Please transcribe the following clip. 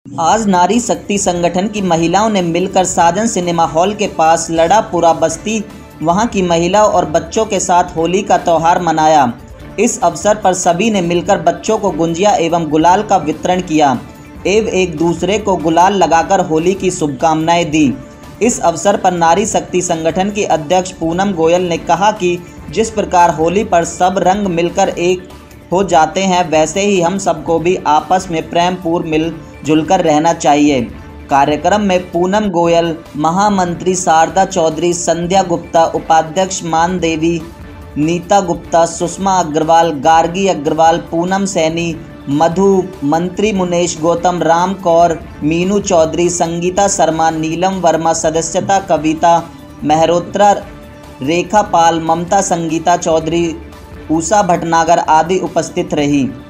आज नारी शक्ति संगठन की महिलाओं ने मिलकर साजन सिनेमा हॉल के पास लड़ापुरा बस्ती वहां की महिलाओं और बच्चों के साथ होली का त्यौहार मनाया। इस अवसर पर सभी ने मिलकर बच्चों को गुंजिया एवं गुलाल का वितरण किया एवं एक दूसरे को गुलाल लगाकर होली की शुभकामनाएं दी। इस अवसर पर नारी शक्ति संगठन की अध्यक्ष पूनम गोयल ने कहा कि जिस प्रकार होली पर सब रंग मिलकर एक हो जाते हैं, वैसे ही हम सबको भी आपस में प्रेम पूर्व मिलजुल कर रहना चाहिए। कार्यक्रम में पूनम गोयल, महामंत्री शारदा चौधरी, संध्या गुप्ता, उपाध्यक्ष मान देवी, नीता गुप्ता, सुषमा अग्रवाल, गार्गी अग्रवाल, पूनम सैनी, मधु, मंत्री मुनेश गौतम, राम कौर, मीनू चौधरी, संगीता शर्मा, नीलम वर्मा, सदस्यता कविता मेहरोत्रा, रेखा पाल, ममता, संगीता चौधरी, उषा भटनागर आदि उपस्थित रही।